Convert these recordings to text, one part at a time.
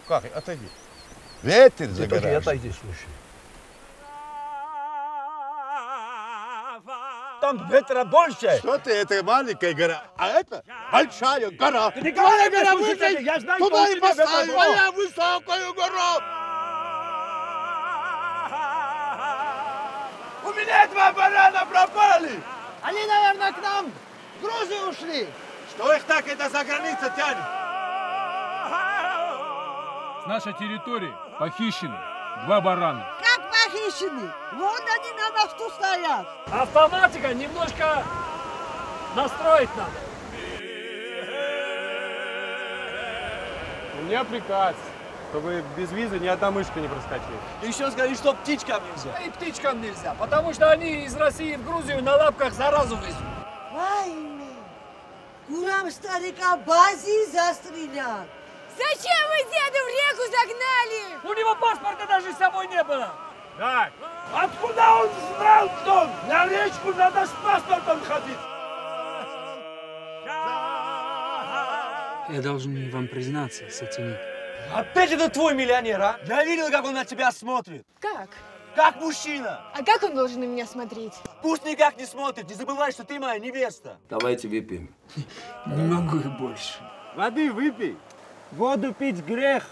Как? Отойди. Ветер загораживает. Отойди, слушай. Там ветра больше. Что ты, это маленькая гора, а это большая гора. Ты не говори, гора выше, я знаю, туда что и у тебя поставь, ветра а я высокую гору. У меня 2 барана пропали. Они, наверное, к нам в Грузию ушли. Что их так это за граница тянет? С нашей территории похищены 2 барана. Как похищены? Вон они на мосту стоят. Автоматика немножко настроить надо. У меня приказ, чтобы без визы ни одна мышка не проскочила. Еще скажи, что птичкам нельзя. И птичкам нельзя, потому что они из России в Грузию на лапках заразу везут. Вайме, курам старика Бази застрелят. Зачем вы деда в реку загнали? У него паспорта даже с собой не было. Так, откуда он знал, что на речку надо с паспортом ходить? Я должен вам признаться, Сатяник. Опять это твой миллионер, а? Я видел, как он на тебя смотрит. Как? Как мужчина. А как он должен на меня смотреть? Пусть никак не смотрит. Не забывай, что ты моя невеста. Давайте выпьем. Не могу и больше. Воды выпей. Воду пить грех.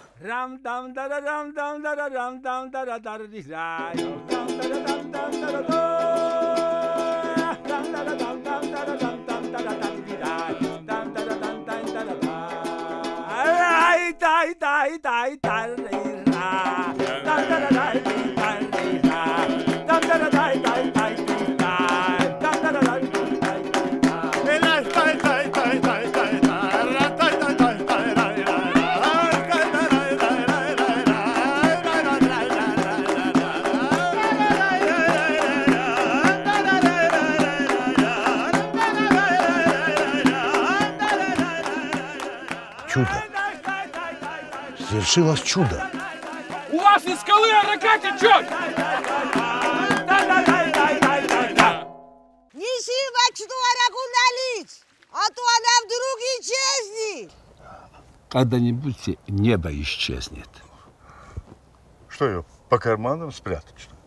Чудо. Свершилось чудо. У вас из скалы река течет! Неси мачту араку налить, а то она вдруг исчезнет. Когда-нибудь небо исчезнет. Что ее по карманам спрятать, что ли?